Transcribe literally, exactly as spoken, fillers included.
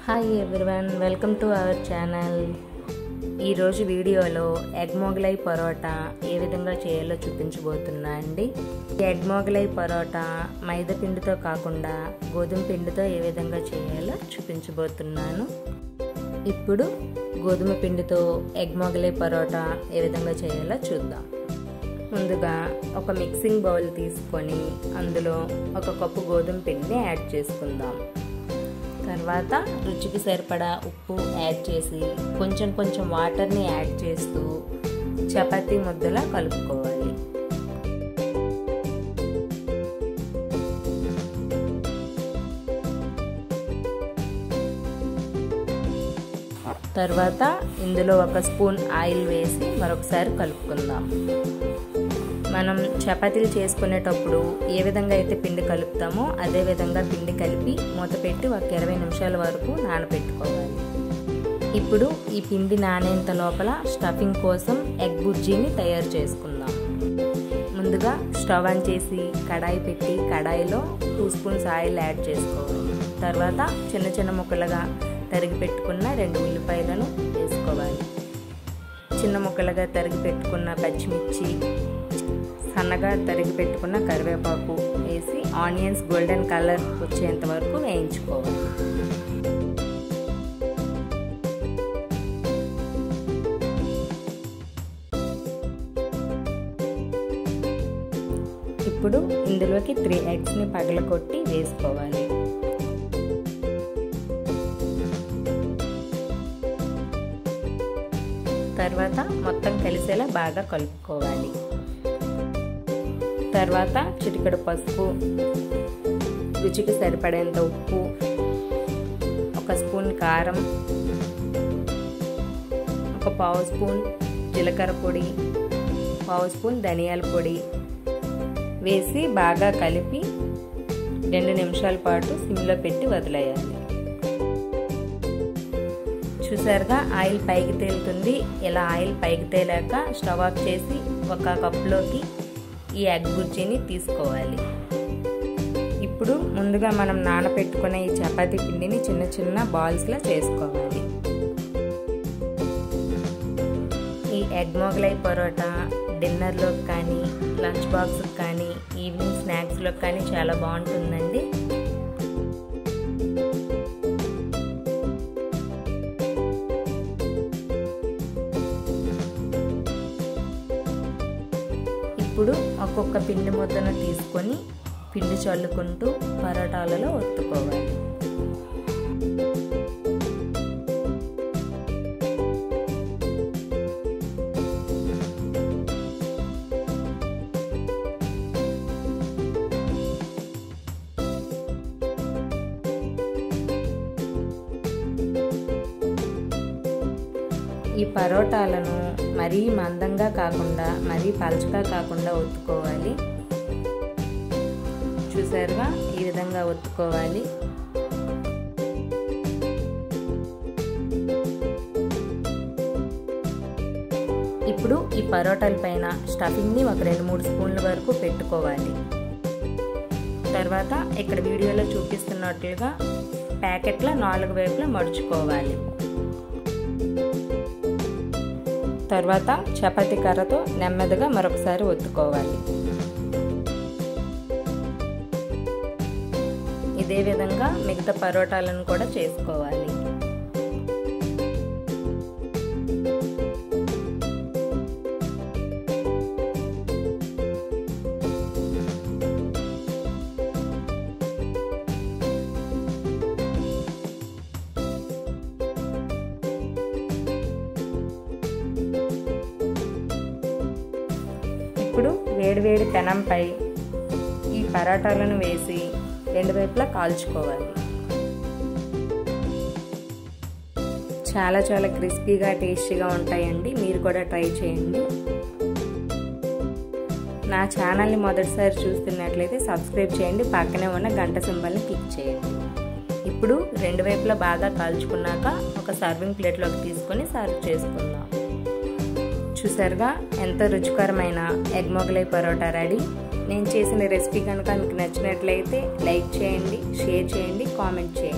Hi everyone, welcome to our channel. ఈరోజు వీడియోలో egg Mughlai parotta ఏ విధంగా చేయాలో చూపించబోతున్నా అండి. ఎగ్ మొగలై పరోటా మైదా పిండితో కాకుండా గోధుమ పిండితో ఏ విధంగా చేయాలో చూపించబోతున్నాను. ఇప్పుడు గోధుమ పిండితో ఎగ్ మొగలై పరోటా ఏ విధంగా చేయాలో చూద్దాం. ముందుగా ఒక మిక్సింగ్ బౌల్ తీసుకొని అందులో ఒక కప్పు గోధుమ పిండిని యాడ్ చేసుకుందాం. తర్వాత రుచికి సరిపడా ఉప్పు యాడ్ చేసి కొంచెం కొంచెం వాటర్ని యాడ్ చేస్తూ చపాతీ ముద్దలా కలుపుకోవాలి. తర్వాత ఇందులో ఒక స్పూన్ ఆయిల్ వేసి మరొకసారి కలుపుకుందాం. మనం చపాతీలు చేసుకునేటప్పుడు ఏ విధంగా అయితే పిండి కలుపుతామో అదే విధంగా పిండి కలిపి మూత పెట్టి ఒక ఇరవై నిమిషాల వరకు నానబెట్టుకోవాలి. ఇప్పుడు ఈ పిండి నానేంత లోపల స్టఫింగ్ కోసం ఎగ్ బుర్జీని తయారు చేసుకుందాం. ముందుగా స్టవ్ ఆన్ చేసి కడాయి పెట్టి కడాయిలో టూ స్పూన్స్ ఆయిల్ యాడ్ చేసుకోవాలి. తర్వాత చిన్న చిన్న ముక్కలుగా తరిగి పెట్టుకున్న రెండు ఉల్లిపాయలను వేసుకోవాలి. చిన్న ముక్కలుగా తరిగి పెట్టుకున్న పచ్చిమిర్చి, సన్నగా తరిగి పెట్టుకున్న కరివేపాకు వేసి ఆనియన్స్ గోల్డెన్ కలర్ వచ్చేంత వరకు వేయించుకోవాలి. ఇప్పుడు ఇందులోకి త్రీ ఎగ్స్ని పగలగొట్టి వేసుకోవాలి. తర్వాత మొత్తం కలిసేలా బాగా కలుపుకోవాలి. తర్వాత చిటికెడు పసుపు, రుచికి సరిపడేంత ఉప్పు, ఒక స్పూన్ కారం, ఒక పావు స్పూన్ జీలకర్ర పొడి, పావు స్పూన్ ధనియాల పొడి వేసి బాగా కలిపి రెండు నిమిషాల పాటు సిమ్లో పెట్టి వదిలేయాలి. చూసారుగా ఆయిల్ పైకి తేలుతుంది. ఇలా ఆయిల్ పైకి తేలాక స్టవ్ ఆఫ్ చేసి ఒక కప్లోకి ఈ ఎగ్ బుర్జీని తీసుకోవాలి. ఇప్పుడు ముందుగా మనం నానబెట్టుకునే ఈ చపాతీ పిండిని చిన్న చిన్న బాల్స్లా చేసుకోవాలి. ఈ ఎగ్ మొగలై పరోటా డిన్నర్లోకి కానీ, లంచ్ బాక్స్కి కానీ, ఈవినింగ్ స్నాక్స్లోకి కానీ చాలా బాగుంటుందండి. ఇప్పుడు ఒక్కొక్క పిండి ముద్దను తీసుకొని పిండి చల్లుకుంటూ పరోటాలలో ఒత్తుకోవాలి. ఈ పరోటాలను మరీ మందంగా కాకుండా మరీ పలచగా కాకుండా ఒత్తుకోవాలి. చూసారుగా ఈ విధంగా ఒత్తుకోవాలి. ఇప్పుడు ఈ పరోటాల పైన స్టఫింగ్ని ఒక రెండు మూడు స్పూన్ల వరకు పెట్టుకోవాలి. తర్వాత ఇక్కడ వీడియోలో చూపిస్తున్నట్లుగా ప్యాకెట్ల నాలుగు వైపులా మడుచుకోవాలి. తర్వాత చపాతీ కర్రతో నెమ్మదిగా మరొకసారి ఒత్తుకోవాలి. ఇదే విధంగా మిగతా పరోటాలను కూడా చేసుకోవాలి. ఇప్పుడు వేడివేడి పెనంపై ఈ పరోటాలను వేసి రెండు వైపులా కాల్చుకోవాలి. చాలా చాలా క్రిస్పీగా టేస్టీగా ఉంటాయండి. మీరు కూడా ట్రై చేయండి. నా ఛానల్ని మొదటిసారి చూస్తున్నట్లయితే సబ్స్క్రైబ్ చేయండి. పక్కనే ఉన్న గంట సింబల్ని క్లిక్ చేయండి. ఇప్పుడు రెండు వైపులా బాగా కాల్చుకున్నాక ఒక సర్వింగ్ ప్లేట్లోకి తీసుకొని సర్వ్ చేసుకుందాం. చూసారుగా ఎంత రుచికరమైన ఎగ్ మొగలై పరోటా రెడీ. నేను చేసిన రెసిపీ కనుక మీకు నచ్చినట్లయితే లైక్ చేయండి, షేర్ చేయండి, కామెంట్ చేయండి.